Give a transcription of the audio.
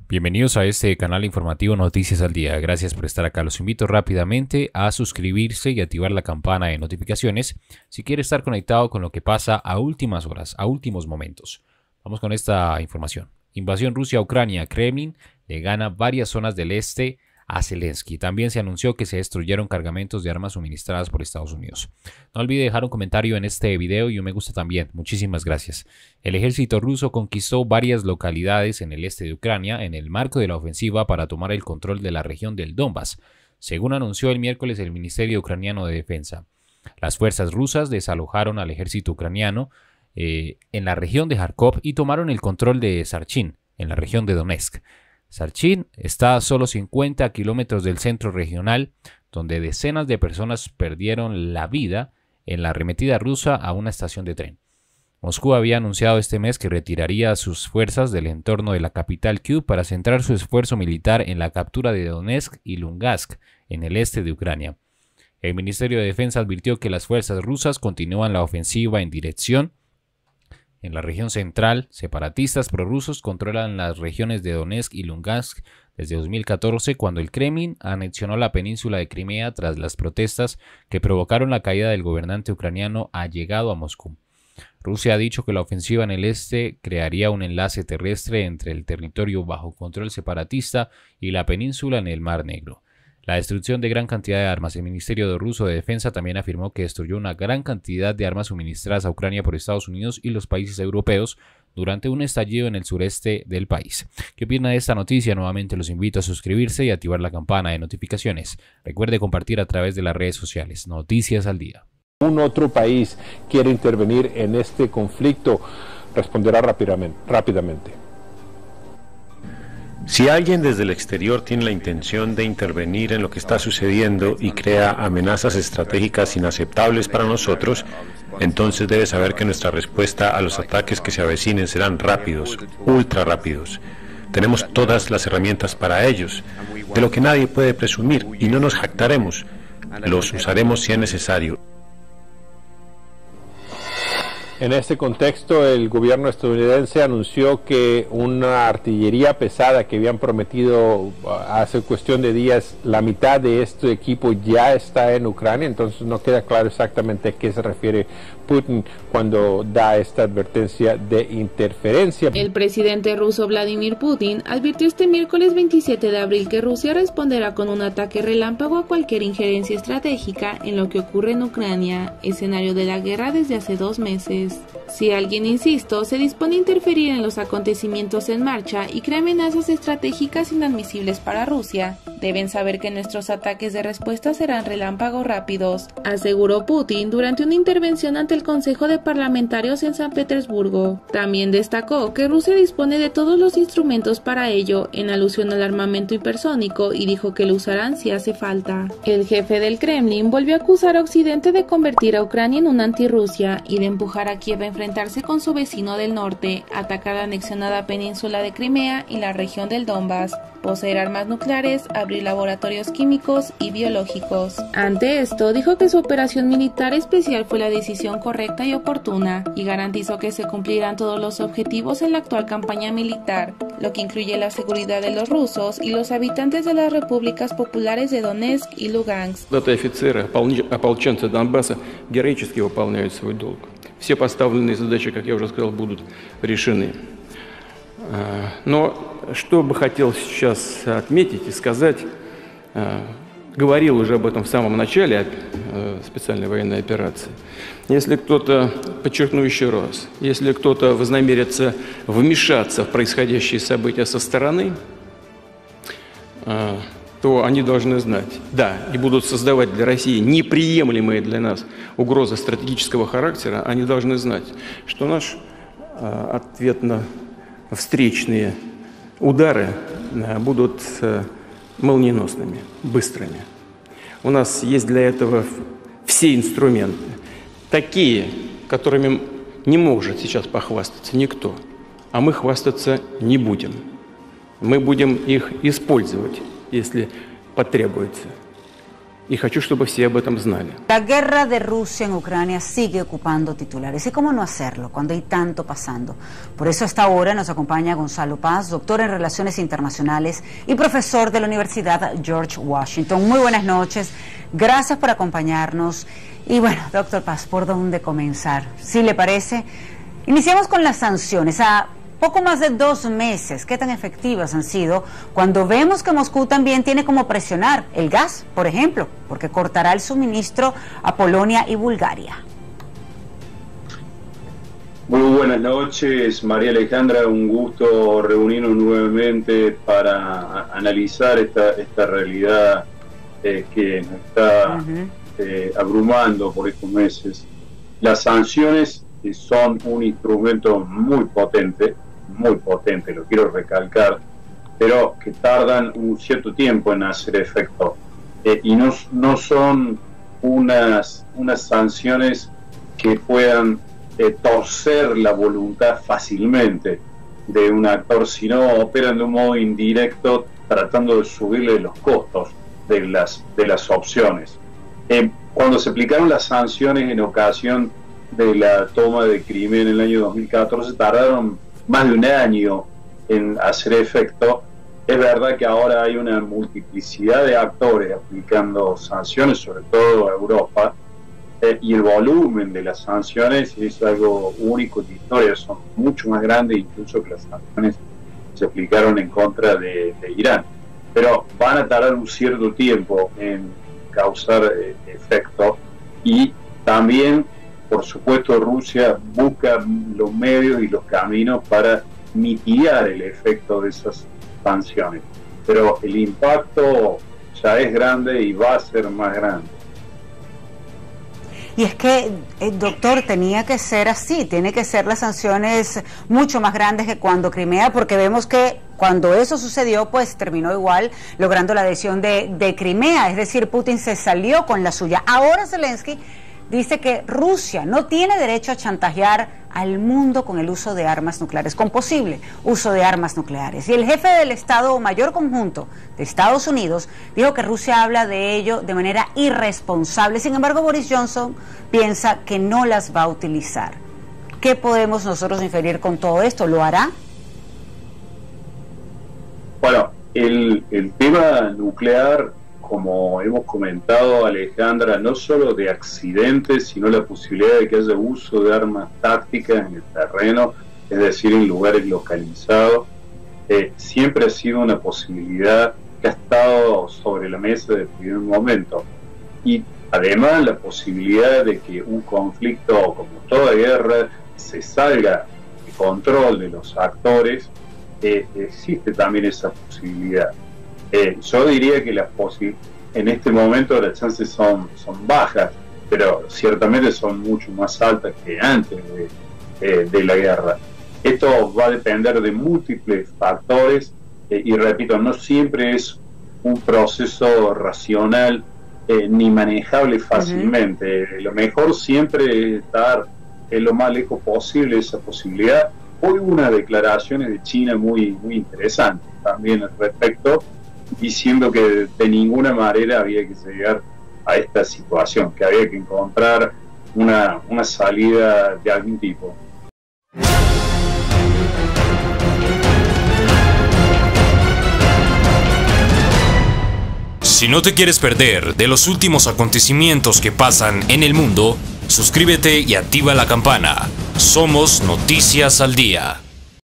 Bienvenidos a este canal informativo Noticias al Día. Gracias por estar acá. Los invito rápidamente a suscribirse y activar la campana de notificaciones si quiere estar conectado con lo que pasa a últimas horas, a últimos momentos. Vamos con esta información. Invasión Rusia a Ucrania. Kremlin le gana varias zonas del este a Zelensky. También se anunció que se destruyeron cargamentos de armas suministradas por Estados Unidos. No olvide dejar un comentario en este video y un me gusta también. Muchísimas gracias. El ejército ruso conquistó varias localidades en el este de Ucrania en el marco de la ofensiva para tomar el control de la región del Donbass, según anunció el miércoles el Ministerio Ucraniano de Defensa. Las fuerzas rusas desalojaron al ejército ucraniano en la región de Kharkov y tomaron el control de Sarchin, en la región de Donetsk. Sarchin está a solo 50 kilómetros del centro regional, donde decenas de personas perdieron la vida en la arremetida rusa a una estación de tren. Moscú había anunciado este mes que retiraría sus fuerzas del entorno de la capital Kyiv para centrar su esfuerzo militar en la captura de Donetsk y Lugansk, en el este de Ucrania. El Ministerio de Defensa advirtió que las fuerzas rusas continúan la ofensiva en la región central. Separatistas prorrusos controlan las regiones de Donetsk y Lugansk desde 2014, cuando el Kremlin anexionó la península de Crimea tras las protestas que provocaron la caída del gobernante ucraniano allegado a Moscú. Rusia ha dicho que la ofensiva en el este crearía un enlace terrestre entre el territorio bajo control separatista y la península en el Mar Negro. La destrucción de gran cantidad de armas. El Ministerio Ruso de Defensa también afirmó que destruyó una gran cantidad de armas suministradas a Ucrania por Estados Unidos y los países europeos durante un estallido en el sureste del país. ¿Qué opina de esta noticia? Nuevamente los invito a suscribirse y activar la campana de notificaciones. Recuerde compartir a través de las redes sociales. Noticias al Día. Un otro país quiere intervenir en este conflicto, responderá rápidamente. Si alguien desde el exterior tiene la intención de intervenir en lo que está sucediendo y crea amenazas estratégicas inaceptables para nosotros, entonces debe saber que nuestra respuesta a los ataques que se avecinen serán rápidos, ultra rápidos. Tenemos todas las herramientas para ellos, de lo que nadie puede presumir, y no nos jactaremos. Los usaremos si es necesario. En este contexto, el gobierno estadounidense anunció que una artillería pesada que habían prometido hace cuestión de días, la mitad de este equipo ya está en Ucrania. Entonces no queda claro exactamente a qué se refiere Putin cuando da esta advertencia de interferencia. El presidente ruso Vladimir Putin advirtió este miércoles 27 de abril que Rusia responderá con un ataque relámpago a cualquier injerencia estratégica en lo que ocurre en Ucrania, escenario de la guerra desde hace 2 meses. Si alguien, insisto, se dispone a interferir en los acontecimientos en marcha y crea amenazas estratégicas inadmisibles para Rusia, deben saber que nuestros ataques de respuesta serán relámpagos rápidos, aseguró Putin durante una intervención ante el Consejo de Parlamentarios en San Petersburgo. También destacó que Rusia dispone de todos los instrumentos para ello, en alusión al armamento hipersónico, y dijo que lo usarán si hace falta. El jefe del Kremlin volvió a acusar a Occidente de convertir a Ucrania en una antirrusia y de empujar a Kiev a enfrentarse con su vecino del norte, atacar la anexionada península de Crimea y la región del Donbass, poseer armas nucleares, abrir laboratorios químicos y biológicos. Ante esto, dijo que su operación militar especial fue la decisión correcta y oportuna, y garantizó que se cumplirán todos los objetivos en la actual campaña militar, lo que incluye la seguridad de los rusos y los habitantes de las repúblicas populares de Donetsk y Lugansk. Ополченцы Донбасса героически выполняют свой долг. Все поставленные задачи, как я уже сказал, будут решены. Но что бы хотел сейчас отметить и сказать, говорил уже об этом в самом начале специальной военной операции. Если кто-то, подчеркну еще раз, если кто-то вознамерится вмешаться в происходящие события со стороны, то они должны знать, да, и будут создавать для России неприемлемые для нас угрозы стратегического характера, они должны знать, что наш ответно-встречные удары будут молниеносными, быстрыми. У нас есть для этого все инструменты, такие, которыми не может сейчас похвастаться никто, а мы хвастаться не будем. Мы будем их использовать, если потребуется. и хочу, чтобы все об этом знали. La guerra de Rusia en Ucrania sigue ocupando titulares. ¿Y cómo no hacerlo cuando hay tanto pasando? Por eso a esta hora nos acompaña Gonzalo Paz, doctor en Relaciones Internacionales y profesor de la Universidad George Washington. Muy buenas noches. Gracias por acompañarnos. Y bueno, doctor Paz, ¿por dónde comenzar? Si le parece, iniciamos con las sanciones. A poco más de 2 meses, ¿qué tan efectivas han sido cuando vemos que Moscú también tiene como presionar el gas, por ejemplo, porque cortará el suministro a Polonia y Bulgaria? Muy buenas noches, María Alejandra, un gusto reunirnos nuevamente para analizar esta realidad que nos está abrumando por estos meses. Las sanciones son un instrumento muy potente, lo quiero recalcar, pero que tardan un cierto tiempo en hacer efecto, y no son unas sanciones que puedan torcer la voluntad fácilmente de un actor, sino operan de un modo indirecto tratando de subirle los costos de las opciones. Cuando se aplicaron las sanciones en ocasión de la toma de Crimea en el año 2014, tardaron más de un año en hacer efecto. Es verdad que ahora hay una multiplicidad de actores aplicando sanciones, sobre todo a Europa, y el volumen de las sanciones es algo único en la historia, son mucho más grandes incluso que las sanciones que se aplicaron en contra de Irán. Pero van a tardar un cierto tiempo en causar efecto, y también, por supuesto, Rusia busca los medios y los caminos para mitigar el efecto de esas sanciones, pero el impacto ya es grande y va a ser más grande. Y es que, doctor, tenía que ser así, tiene que ser las sanciones mucho más grandes que cuando Crimea, porque vemos que cuando eso sucedió, pues terminó igual logrando la adhesión de Crimea, es decir, Putin se salió con la suya. Ahora Zelensky dice que Rusia no tiene derecho a chantajear al mundo con el uso de armas nucleares, con posible uso de armas nucleares. Y el jefe del Estado Mayor Conjunto de Estados Unidos dijo que Rusia habla de ello de manera irresponsable. Sin embargo, Boris Johnson piensa que no las va a utilizar. ¿Qué podemos nosotros inferir con todo esto? ¿Lo hará? Bueno, el tema nuclear, como hemos comentado, Alejandra, no solo de accidentes, sino la posibilidad de que haya uso de armas tácticas en el terreno, es decir, en lugares localizados, siempre ha sido una posibilidad que ha estado sobre la mesa desde el primer momento. Y además la posibilidad de que un conflicto, como toda guerra, se salga de control de los actores, existe también esa posibilidad. Yo diría que en este momento las chances son bajas, pero ciertamente son mucho más altas que antes de la guerra. Esto va a depender de múltiples factores, y repito, no siempre es un proceso racional ni manejable fácilmente. Lo mejor siempre es estar lo más lejos posible de esa posibilidad. Hoy hubo unas declaraciones de China muy interesantes también al respecto, diciendo que de ninguna manera había que llegar a esta situación, que había que encontrar una salida de algún tipo. Si no te quieres perder de los últimos acontecimientos que pasan en el mundo, suscríbete y activa la campana. Somos Noticias al Día.